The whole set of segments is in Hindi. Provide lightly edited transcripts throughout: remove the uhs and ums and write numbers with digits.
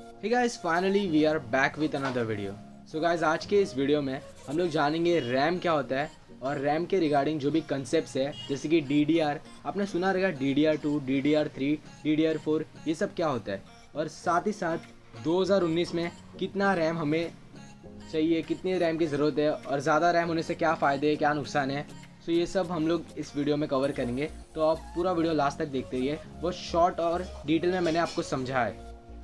Hey guys, finally we are back with another video. So guys, आज के इस वीडियो में हम लोग जानेंगे रैम क्या होता है और रैम के रिगार्डिंग जो भी कंसेप्ट्स है, जैसे कि DDR, आपने सुना रहेगा DDR2, DDR3, DDR4, ये सब क्या होता है, और साथ ही साथ 2019 में कितना रैम हमें चाहिए, कितनी रैम की ज़रूरत है और ज़्यादा रैम होने से क्या फ़ायदे हैं, क्या नुकसान है। तो ये सब हम लोग इस वीडियो में कवर करेंगे, तो आप पूरा वीडियो लास्ट तक देखते रहिए। बहुत शॉर्ट और डिटेल में मैंने आपको समझा है।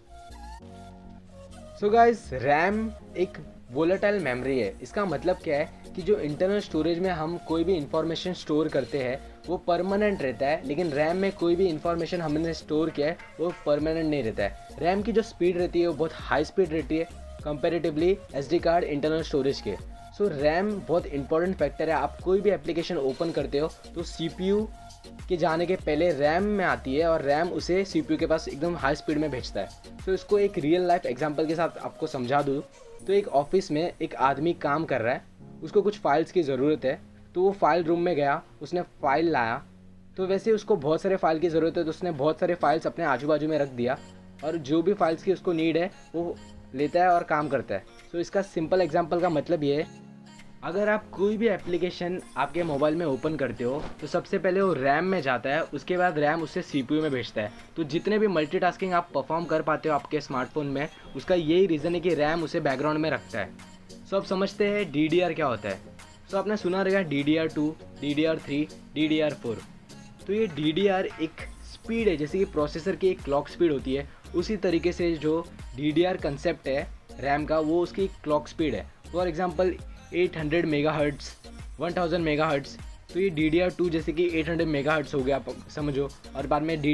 सो गाइस, रैम एक वोलेटाइल मेमोरी है। इसका मतलब क्या है कि जो इंटरनल स्टोरेज में हम कोई भी इंफॉर्मेशन स्टोर करते हैं वो परमानेंट रहता है, लेकिन रैम में कोई भी इंफॉर्मेशन हमने स्टोर किया है वो परमानेंट नहीं रहता है। रैम की जो स्पीड रहती है वो बहुत हाई स्पीड रहती है comparatively SD card internal storage के। सो रैम बहुत इंपॉर्टेंट फैक्टर है। आप कोई भी एप्लीकेशन ओपन करते हो तो CPU के जाने के पहले रैम में आती है और रैम उसे CPU के पास एकदम हाई स्पीड में भेजता है। तो इसको एक रियल लाइफ एग्जांपल के साथ आपको समझा दूँ तो एक ऑफिस में एक आदमी काम कर रहा है, उसको कुछ फाइल्स की ज़रूरत है, तो वो फाइल रूम में गया, उसने फाइल लाया। तो वैसे उसको बहुत सारे फाइल की ज़रूरत है तो उसने बहुत सारे फाइल्स अपने आजू बाजू में रख दिया और जो भी फाइल्स की उसको नीड है वो लेता है और काम करता है। तो इसका सिंपल एग्जांपल का मतलब ये है, अगर आप कोई भी एप्लीकेशन आपके मोबाइल में ओपन करते हो तो सबसे पहले वो रैम में जाता है, उसके बाद रैम उससे CPU में भेजता है। तो जितने भी मल्टीटास्किंग आप परफॉर्म कर पाते हो आपके स्मार्टफोन में, उसका यही रीज़न है कि रैम उसे बैकग्राउंड में रखता है। सो अब समझते हैं DDR क्या होता है। सो आपने सुना रहेगा DDR2, DDR3, DDR4। तो ये DDR एक स्पीड है, जैसे कि प्रोसेसर की एक क्लॉक स्पीड होती है, उसी तरीके से जो DDR कंसेप्ट है रैम का वो उसकी क्लॉक स्पीड है। For example 800 megahertz, 1000 megahertz. तो ये DDR2 जैसे कि 800 मेगाहर्ट्ज़ हो गया, आप समझो, और बाद में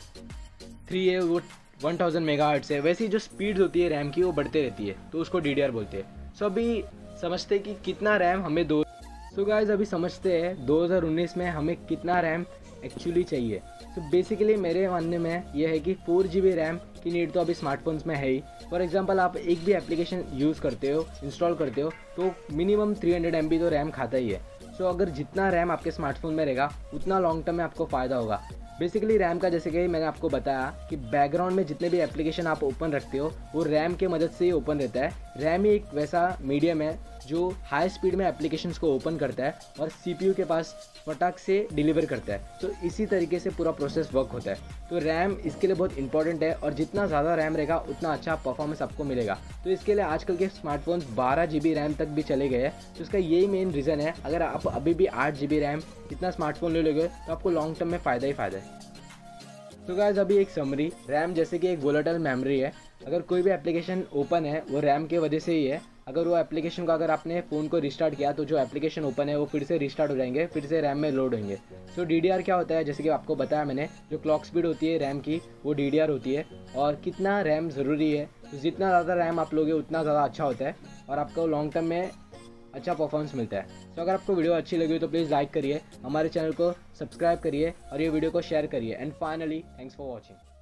DDR3 है वो 1000 मेगाहर्ट्ज़ है। वैसी जो स्पीड होती है रैम की वो बढ़ते रहती है, तो उसको DDR बोलते हैं। सो अभी समझते हैं कि कितना रैम हमें सो गाइस, अभी समझते हैं 2019 में हमें कितना रैम एक्चुअली चाहिए। तो बेसिकली मेरे मानने में यह है कि 4GB रैम की नीड तो अभी स्मार्टफोन्स में है ही। फॉर एग्जांपल आप एक भी एप्लीकेशन यूज़ करते हो, इंस्टॉल करते हो, तो मिनिमम 300 MB तो रैम खाता ही है। सो अगर जितना रैम आपके स्मार्टफोन में रहेगा उतना लॉन्ग टर्म में आपको फ़ायदा होगा। बेसिकली रैम का, जैसे कि मैंने आपको बताया कि बैकग्राउंड में जितने भी एप्लीकेशन आप ओपन रखते हो वो रैम के मदद से ही ओपन रहता है। रैम ही एक वैसा मीडियम है जो हाई स्पीड में एप्लीकेशंस को ओपन करता है और CPU के पास फटाक से डिलीवर करता है। तो इसी तरीके से पूरा प्रोसेस वर्क होता है। तो रैम इसके लिए बहुत इंपॉर्टेंट है और जितना ज़्यादा रैम रहेगा उतना अच्छा परफॉर्मेंस आपको मिलेगा। तो इसके लिए आजकल के स्मार्टफोन्स 12GB रैम तक भी चले गए हैं। तो इसका यही मेन रीज़न है। अगर आप अभी भी 8GB रैम इतना स्मार्टफोन ले लोगे तो आपको लॉन्ग टर्म में फ़ायदा ही फ़ायदा है। तो गाइस, अभी एक समरी, रैम जैसे कि एक वोलेटाइल मेमोरी है। अगर कोई भी एप्लीकेशन ओपन है वो रैम के वजह से ही है। अगर वो एप्लीकेशन को, अगर आपने फ़ोन को रिस्टार्ट किया तो जो एप्लीकेशन ओपन है वो फिर से रिस्टार्ट हो जाएंगे, फिर से रैम में लोड होंगे। सो DDR क्या होता है, जैसे कि आपको बताया मैंने, जो क्लॉक स्पीड होती है रैम की वो DDR होती है। और कितना रैम ज़रूरी है, तो जितना ज़्यादा रैम आप लोगे उतना ज़्यादा अच्छा होता है और आपको लॉन्ग टर्म में अच्छा परफॉर्मेंस मिलता है। तो अगर आपको वीडियो अच्छी लगी तो प्लीज़ लाइक करिए, हमारे चैनल को सब्सक्राइब करिए और ये वीडियो को शेयर करिए। And finally, thanks for watching.